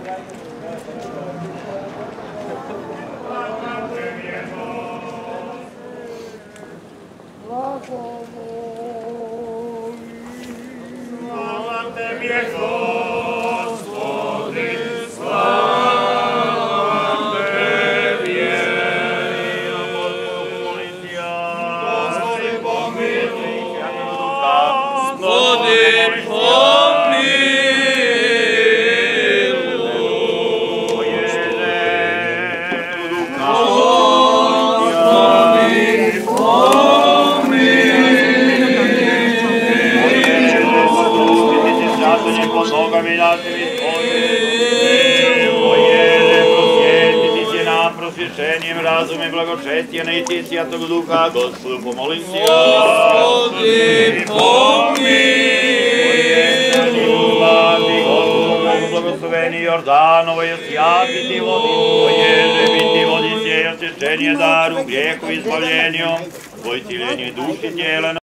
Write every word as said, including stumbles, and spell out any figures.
Prosvješenjem, razumem, blagočestija, najti Svjetog Duha, Gospodu pomolim se. Gospodi, pomiluj. Ljubavi, Gospodu, blagosloveni Jordanovo, je sjatiti vodi, poježe biti vodi sjeja, osvješćenje daru, grijehu izbavljenju, tvoj ciljenju i duši tijela.